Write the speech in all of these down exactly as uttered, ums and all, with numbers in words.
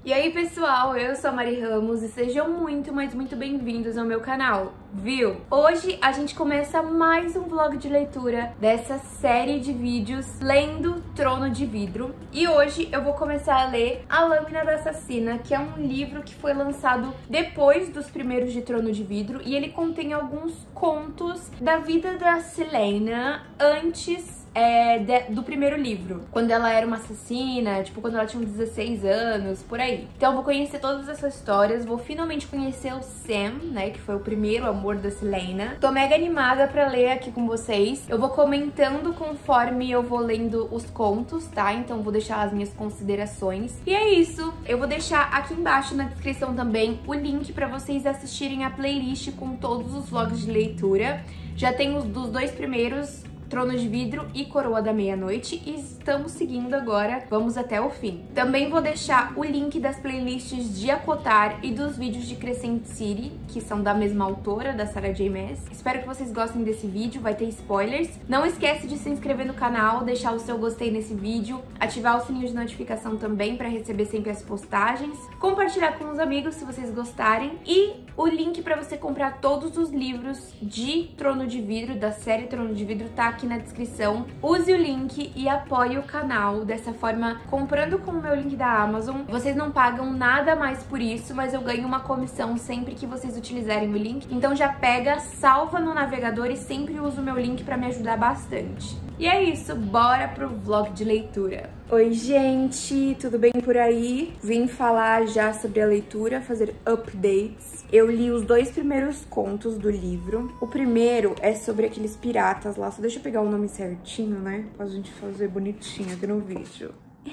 E aí pessoal, eu sou a Mari Ramos e sejam muito, mas muito bem-vindos ao meu canal, viu? Hoje a gente começa mais um vlog de leitura dessa série de vídeos lendo Trono de Vidro. E hoje eu vou começar a ler A Lâmina da Assassina, que é um livro que foi lançado depois dos primeiros de Trono de Vidro e ele contém alguns contos da vida da Celaena antes É, de, do primeiro livro, quando ela era uma assassina, tipo, quando ela tinha uns dezesseis anos, por aí. Então eu vou conhecer todas essas histórias, vou finalmente conhecer o Sam, né, que foi o primeiro amor da Celaena. Tô mega animada pra ler aqui com vocês. Eu vou comentando conforme eu vou lendo os contos, tá? Então vou deixar as minhas considerações. E é isso, eu vou deixar aqui embaixo na descrição também o link pra vocês assistirem a playlist com todos os vlogs de leitura. Já tem os dos dois primeiros, Trono de Vidro e Coroa da Meia-Noite, e estamos seguindo agora, vamos até o fim. Também vou deixar o link das playlists de Acotar e dos vídeos de Crescent City, que são da mesma autora, da Sarah J Maas. Espero que vocês gostem desse vídeo, vai ter spoilers. Não esquece de se inscrever no canal, deixar o seu gostei nesse vídeo, ativar o sininho de notificação também para receber sempre as postagens, compartilhar com os amigos se vocês gostarem, e o link para você comprar todos os livros de Trono de Vidro, da série Trono de Vidro, tá aqui na descrição. Use o link e apoie o canal. Dessa forma, comprando com o meu link da Amazon, vocês não pagam nada mais por isso, mas eu ganho uma comissão sempre que vocês utilizarem o link. Então já pega, salva no navegador e sempre usa o meu link para me ajudar bastante. E é isso, bora pro vlog de leitura. Oi gente, tudo bem por aí? Vim falar já sobre a leitura, fazer updates. Eu li os dois primeiros contos do livro. O primeiro é sobre aqueles piratas lá, só deixa eu pegar o nome certinho, né? Pra gente fazer bonitinho aqui no vídeo.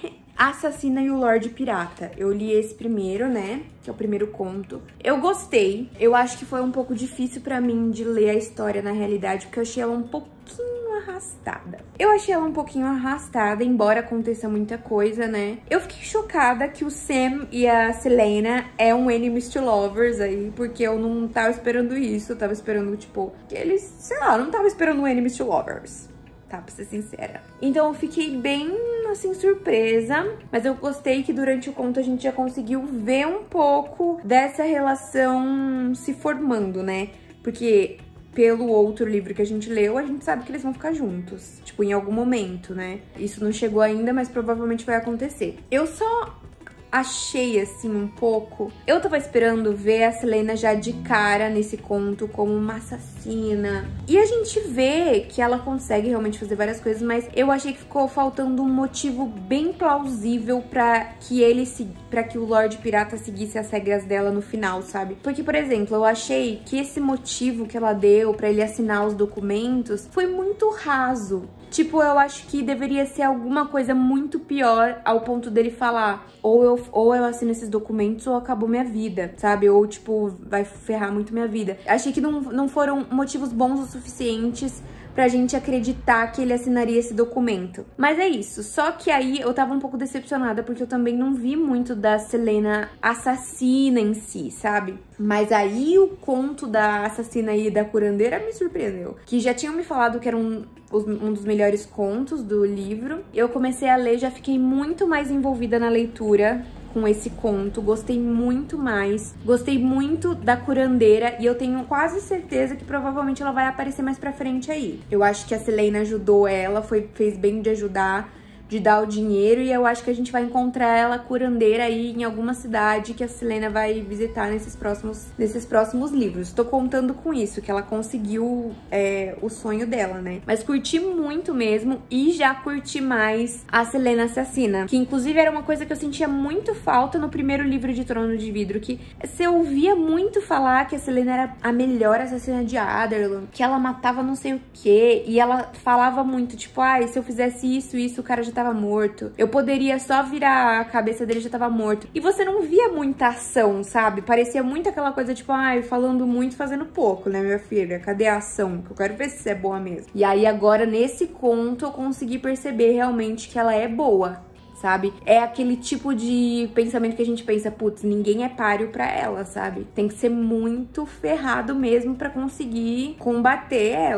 A Assassina e o Lorde Pirata. Eu li esse primeiro, né? Que é o primeiro conto. Eu gostei. Eu acho que foi um pouco difícil pra mim de ler a história na realidade, porque eu achei ela um pouquinho arrastada. Eu achei ela um pouquinho arrastada, embora aconteça muita coisa, né? Eu fiquei chocada que o Sam e a Celaena é um enemies to lovers aí, porque eu não tava esperando isso. Eu tava esperando, tipo, que eles, sei lá, eu não tava esperando um enemies to lovers, tá? Pra ser sincera. Então eu fiquei bem, assim, surpresa. Mas eu gostei que durante o conto a gente já conseguiu ver um pouco dessa relação se formando, né? Porque pelo outro livro que a gente leu, a gente sabe que eles vão ficar juntos. Tipo, em algum momento, né? Isso não chegou ainda, mas provavelmente vai acontecer. Eu só achei, assim, um pouco... Eu tava esperando ver a Celaena já de cara nesse conto como uma assassina. E a gente vê que ela consegue realmente fazer várias coisas, mas eu achei que ficou faltando um motivo bem plausível pra que ele se... pra que o Lorde Pirata seguisse as regras dela no final, sabe? Porque, por exemplo, eu achei que esse motivo que ela deu pra ele assinar os documentos foi muito raso. Tipo, eu acho que deveria ser alguma coisa muito pior ao ponto dele falar ou eu, ou eu assino esses documentos ou acabou minha vida, sabe? Ou, tipo, vai ferrar muito minha vida. Achei que não, não foram motivos bons o suficientes pra gente acreditar que ele assinaria esse documento. Mas é isso, só que aí eu tava um pouco decepcionada porque eu também não vi muito da Celaena assassina em si, sabe? Mas aí o conto da assassina e da curandeira me surpreendeu. Que já tinham me falado que era um, um dos melhores contos do livro. Eu comecei a ler, já fiquei muito mais envolvida na leitura com esse conto, gostei muito mais, gostei muito da curandeira e eu tenho quase certeza que provavelmente ela vai aparecer mais pra frente aí. Eu acho que a Celaena ajudou ela, foi, fez bem de ajudar, de dar o dinheiro, e eu acho que a gente vai encontrar ela curandeira aí em alguma cidade que a Celaena vai visitar nesses próximos, nesses próximos livros. Tô contando com isso, que ela conseguiu é, o sonho dela, né? Mas curti muito mesmo e já curti mais a Celaena Assassina, que inclusive era uma coisa que eu sentia muito falta no primeiro livro de Trono de Vidro, que você ouvia muito falar que a Celaena era a melhor assassina de Adarlan, que ela matava não sei o que, e ela falava muito, tipo, ai, ah, se eu fizesse isso, isso, o cara já tá tava morto. Eu poderia só virar a cabeça dele, já tava morto. E você não via muita ação, sabe? Parecia muito aquela coisa, tipo, ai, falando muito, fazendo pouco, né, minha filha? Cadê a ação? Que eu quero ver se você é boa mesmo. E aí, agora, nesse conto, eu consegui perceber realmente que ela é boa, sabe? É aquele tipo de pensamento que a gente pensa, putz, ninguém é páreo pra ela, sabe? Tem que ser muito ferrado mesmo pra conseguir combater ela.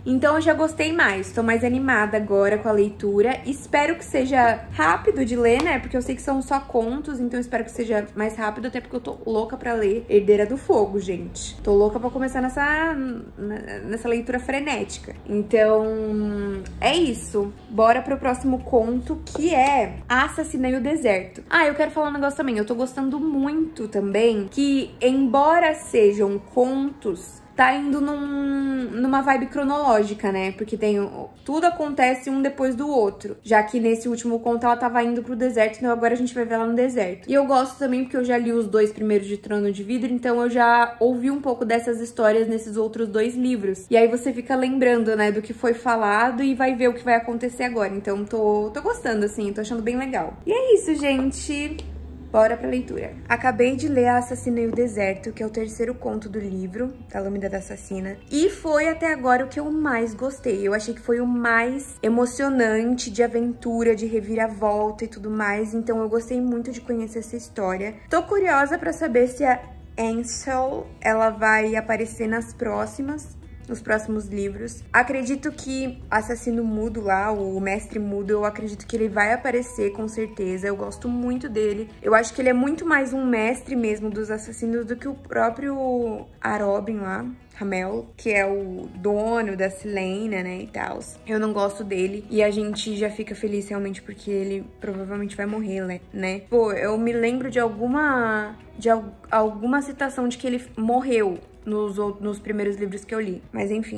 Então eu já gostei mais, tô mais animada agora com a leitura. Espero que seja rápido de ler, né? Porque eu sei que são só contos, então eu espero que seja mais rápido, até porque eu tô louca pra ler Herdeira do Fogo, gente. Tô louca pra começar nessa, nessa leitura frenética. Então, é isso. Bora pro próximo conto, que é Assassinei o Deserto. Ah, eu quero falar um negócio também. Eu tô gostando muito também que, embora sejam contos, tá indo num, numa vibe cronológica, né? Porque tem tudo acontece um depois do outro. Já que nesse último conto ela tava indo pro deserto, então agora a gente vai ver ela no deserto. E eu gosto também porque eu já li os dois primeiros de Trono de Vidro, então eu já ouvi um pouco dessas histórias nesses outros dois livros. E aí você fica lembrando, né, do que foi falado e vai ver o que vai acontecer agora. Então tô, tô gostando, assim, tô achando bem legal. E é isso, gente. Bora pra leitura. Acabei de ler Assassinei o Deserto, que é o terceiro conto do livro, A Lâmina da Assassina. E foi até agora o que eu mais gostei. Eu achei que foi o mais emocionante, de aventura, de reviravolta e tudo mais. Então eu gostei muito de conhecer essa história. Tô curiosa pra saber se a Ansel, ela vai aparecer nas próximas... nos próximos livros. Acredito que Assassino Mudo lá, o Mestre Mudo, eu acredito que ele vai aparecer com certeza. Eu gosto muito dele. Eu acho que ele é muito mais um mestre mesmo dos assassinos do que o próprio Arobin lá, Hamel, que é o dono da Silena, né, e tal. Eu não gosto dele e a gente já fica feliz realmente porque ele provavelmente vai morrer, né? Pô, eu me lembro de alguma de al alguma citação de que ele morreu nos, nos primeiros livros que eu li, mas enfim,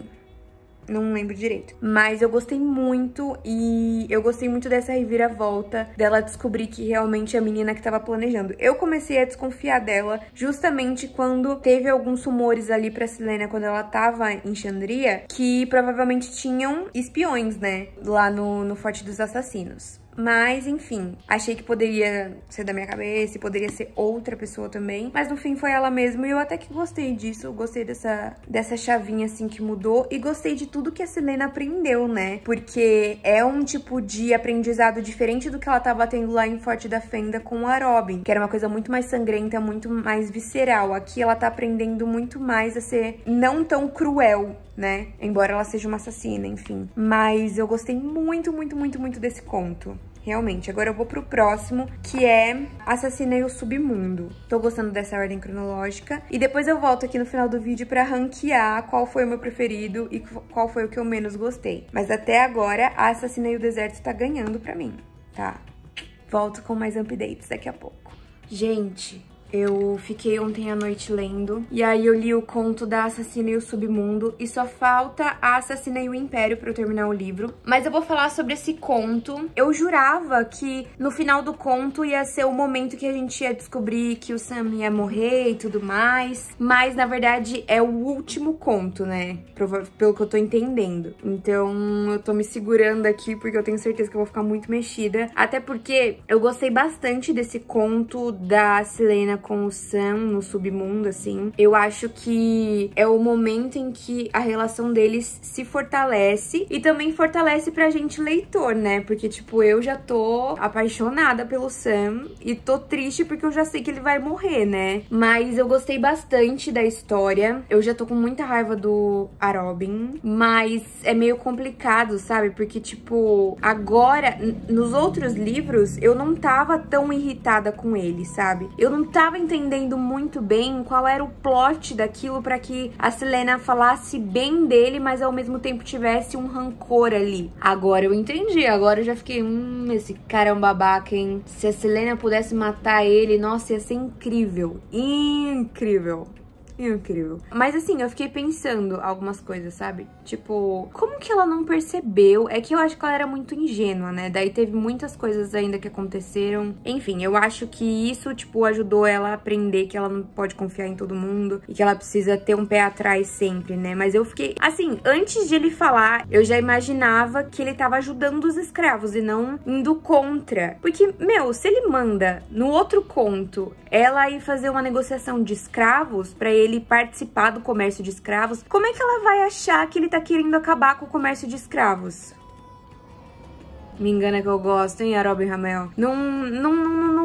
não lembro direito. Mas eu gostei muito e eu gostei muito dessa reviravolta dela descobrir que realmente é a menina que tava planejando. Eu comecei a desconfiar dela justamente quando teve alguns rumores ali pra Silena, quando ela tava em Xandria, que provavelmente tinham espiões, né, lá no, no Forte dos Assassinos. Mas, enfim, achei que poderia ser da minha cabeça e poderia ser outra pessoa também. Mas no fim foi ela mesma e eu até que gostei disso. Gostei dessa, dessa chavinha assim que mudou. E gostei de tudo que a Silena aprendeu, né? Porque é um tipo de aprendizado diferente do que ela tava tendo lá em Forte da Fenda com o Arobin, que era uma coisa muito mais sangrenta, muito mais visceral. Aqui ela tá aprendendo muito mais a ser não tão cruel, né? Embora ela seja uma assassina, enfim. Mas eu gostei muito, muito, muito, muito desse conto. Realmente. Agora eu vou pro próximo, que é Assassinei o Submundo. Tô gostando dessa ordem cronológica. E depois eu volto aqui no final do vídeo pra ranquear qual foi o meu preferido e qual foi o que eu menos gostei. Mas até agora, a Assassinei o Deserto tá ganhando pra mim, tá? Volto com mais updates daqui a pouco. Gente... eu fiquei ontem à noite lendo, e aí eu li o conto da Assassinei o Submundo, e só falta a Assassinei o Império pra eu terminar o livro. Mas eu vou falar sobre esse conto. Eu jurava que no final do conto ia ser o momento que a gente ia descobrir que o Sam ia morrer e tudo mais, mas na verdade é o último conto, né? Pelo que eu tô entendendo. Então eu tô me segurando aqui porque eu tenho certeza que eu vou ficar muito mexida, até porque eu gostei bastante desse conto da Silena com o Sam no submundo, assim. Eu acho que é o momento em que a relação deles se fortalece e também fortalece pra gente leitor, né? Porque, tipo, eu já tô apaixonada pelo Sam e tô triste porque eu já sei que ele vai morrer, né? Mas eu gostei bastante da história. Eu já tô com muita raiva do Arobin, mas é meio complicado, sabe? Porque, tipo, agora, nos outros livros, eu não tava tão irritada com ele, sabe? Eu não tava entendendo muito bem qual era o plot daquilo pra que a Silena falasse bem dele, mas ao mesmo tempo tivesse um rancor ali. Agora eu entendi, agora eu já fiquei, hum, esse cara é um babaca, hein? Se a Silena pudesse matar ele, nossa, ia ser incrível. Incrível. Incrível. Mas assim, eu fiquei pensando algumas coisas, sabe? Tipo, como que ela não percebeu? É que eu acho que ela era muito ingênua, né? Daí teve muitas coisas ainda que aconteceram. Enfim, eu acho que isso, tipo, ajudou ela a aprender que ela não pode confiar em todo mundo e que ela precisa ter um pé atrás sempre, né? Mas eu fiquei... assim, antes de ele falar, eu já imaginava que ele tava ajudando os escravos e não indo contra. Porque, meu, se ele manda no outro conto ela ir fazer uma negociação de escravos pra ele ele participar do comércio de escravos, como é que ela vai achar que ele tá querendo acabar com o comércio de escravos? Me engana que eu gosto, hein, Arobin Hamel? Não, não, não, não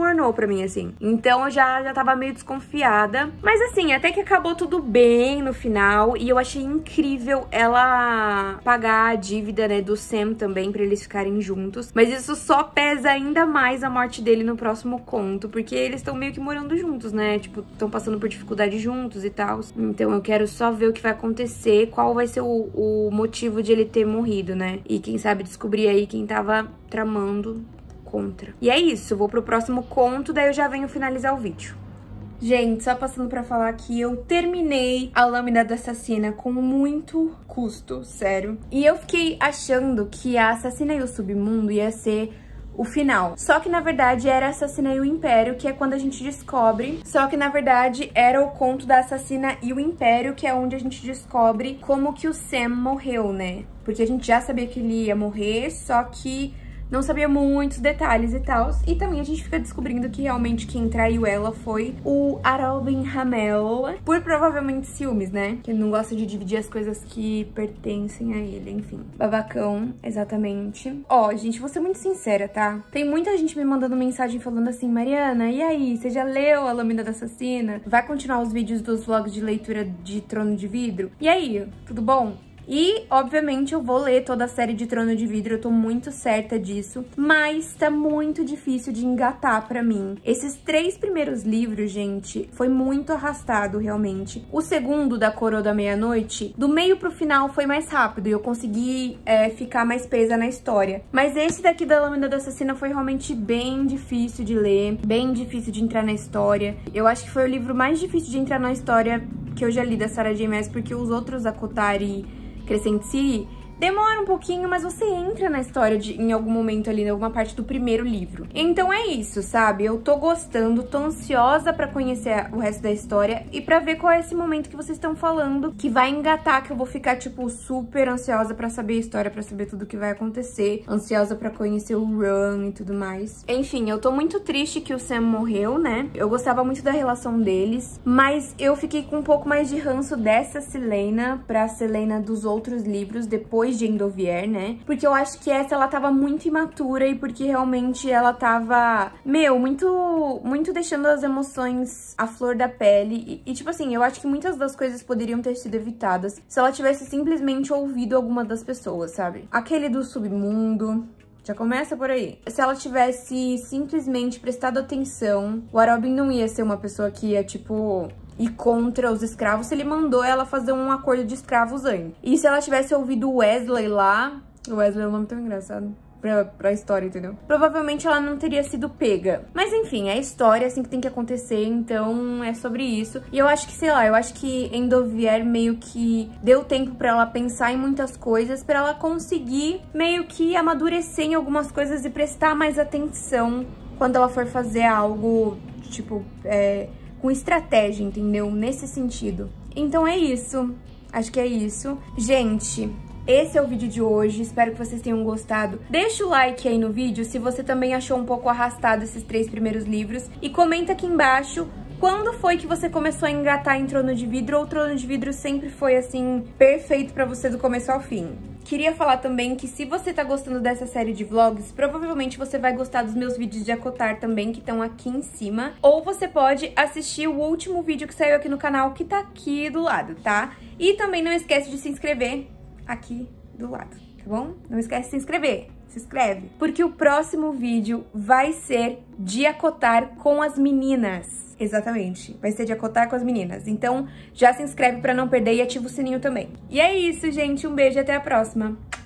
mornou pra mim, assim. Então eu já, já tava meio desconfiada. Mas assim, até que acabou tudo bem no final. E eu achei incrível ela pagar a dívida, né, do Sam também, pra eles ficarem juntos. Mas isso só pesa ainda mais a morte dele no próximo conto, porque eles estão meio que morando juntos, né? Tipo, estão passando por dificuldade juntos e tal. Então eu quero só ver o que vai acontecer, qual vai ser o, o motivo de ele ter morrido, né? E quem sabe descobrir aí quem tava tramando contra. E é isso, eu vou pro próximo conto, daí eu já venho finalizar o vídeo. Gente, só passando pra falar que eu terminei A Lâmina da Assassina com muito custo, sério. E eu fiquei achando que a Assassina e o Submundo ia ser o final. Só que, na verdade, era Assassina e o Império, que é quando a gente descobre. Só que, na verdade, era o conto da Assassina e o Império, que é onde a gente descobre como que o Sam morreu, né? Porque a gente já sabia que ele ia morrer, só que não sabia muitos detalhes e tal. E também a gente fica descobrindo que realmente quem traiu ela foi o Arobin Hamel. Por provavelmente ciúmes, né? Que ele não gosta de dividir as coisas que pertencem a ele, enfim. Babacão, exatamente. Ó, gente, vou ser muito sincera, tá? Tem muita gente me mandando mensagem falando assim: Mariana, e aí? Você já leu A Lâmina da Assassina? Vai continuar os vídeos dos vlogs de leitura de Trono de Vidro? E aí, tudo bom? E, obviamente, eu vou ler toda a série de Trono de Vidro, eu tô muito certa disso, mas tá muito difícil de engatar pra mim. Esses três primeiros livros, gente, foi muito arrastado, realmente. O segundo, da Coroa da Meia-Noite, do meio pro final foi mais rápido e eu consegui é, ficar mais presa na história. Mas esse daqui da Lâmina da Assassina foi realmente bem difícil de ler, bem difícil de entrar na história. Eu acho que foi o livro mais difícil de entrar na história que eu já li da Sarah J. Maas, porque os outros, a Kotari e Crescent City, demora um pouquinho, mas você entra na história de, em algum momento ali, em alguma parte do primeiro livro. Então é isso, sabe? Eu tô gostando, tô ansiosa pra conhecer o resto da história e pra ver qual é esse momento que vocês estão falando, que vai engatar, que eu vou ficar, tipo, super ansiosa pra saber a história, pra saber tudo que vai acontecer, ansiosa pra conhecer o Ron e tudo mais. Enfim, eu tô muito triste que o Sam morreu, né? Eu gostava muito da relação deles, mas eu fiquei com um pouco mais de ranço dessa Celaena pra Celaena dos outros livros, depois de Endovier, né? Porque eu acho que essa ela tava muito imatura e porque realmente ela tava, meu, muito muito deixando as emoções à flor da pele. E, e tipo assim, eu acho que muitas das coisas poderiam ter sido evitadas se ela tivesse simplesmente ouvido alguma das pessoas, sabe? Aquele do submundo, já começa por aí. Se ela tivesse simplesmente prestado atenção, o Arobin não ia ser uma pessoa que ia, tipo, e contra os escravos se ele mandou ela fazer um acordo de escravos antes. E se ela tivesse ouvido o Wesley lá... O Wesley é um nome tão engraçado pra, pra história, entendeu? Provavelmente ela não teria sido pega. Mas enfim, é história, assim que tem que acontecer, então é sobre isso. E eu acho que, sei lá, eu acho que Endovier meio que deu tempo pra ela pensar em muitas coisas, pra ela conseguir meio que amadurecer em algumas coisas e prestar mais atenção quando ela for fazer algo, tipo, é... com estratégia, entendeu? Nesse sentido. Então é isso. Acho que é isso. Gente, esse é o vídeo de hoje. Espero que vocês tenham gostado. Deixa o like aí no vídeo se você também achou um pouco arrastado esses três primeiros livros. E comenta aqui embaixo quando foi que você começou a engatar em Trono de Vidro, ou Trono de Vidro sempre foi, assim, perfeito pra você do começo ao fim. Queria falar também que se você tá gostando dessa série de vlogs, provavelmente você vai gostar dos meus vídeos de Acotar também, que estão aqui em cima. Ou você pode assistir o último vídeo que saiu aqui no canal, que tá aqui do lado, tá? E também não esquece de se inscrever aqui do lado, tá bom? Não esquece de se inscrever. Se inscreve, porque o próximo vídeo vai ser de Acotar com as meninas. Exatamente, vai ser de Acotar com as meninas. Então já se inscreve pra não perder e ativa o sininho também. E é isso, gente. Um beijo e até a próxima.